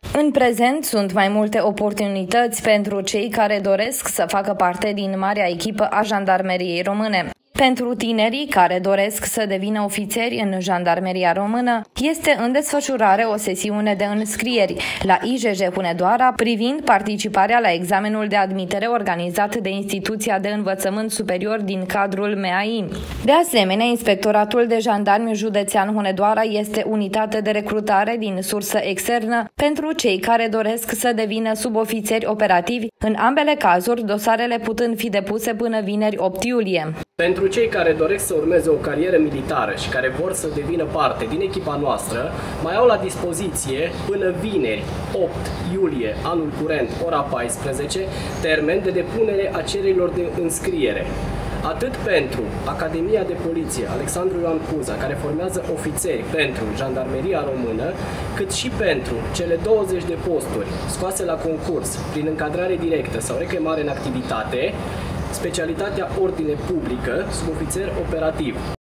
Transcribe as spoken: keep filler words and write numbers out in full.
În prezent sunt mai multe oportunități pentru cei care doresc să facă parte din marea echipă a Jandarmeriei Române. Pentru tinerii care doresc să devină ofițeri în Jandarmeria Română, este în desfășurare o sesiune de înscrieri la I J J Hunedoara privind participarea la examenul de admitere organizat de Instituția de Învățământ Superior din cadrul M A I. De asemenea, Inspectoratul de Jandarmi Județean Hunedoara este unitate de recrutare din sursă externă pentru cei care doresc să devină subofițeri operativi, în ambele cazuri dosarele putând fi depuse până vineri opt iulie. Pentru cei care doresc să urmeze o carieră militară și care vor să devină parte din echipa noastră, mai au la dispoziție până vineri opt iulie anul curent, ora paisprezece, termen de depunere a cererilor de înscriere. Atât pentru Academia de Poliție Alexandru Ioan Cuza, care formează ofițeri pentru Jandarmeria Română, cât și pentru cele douăzeci de posturi scoase la concurs prin încadrare directă sau rechemare în activitate, specialitatea ordine publică, subofițer operativ.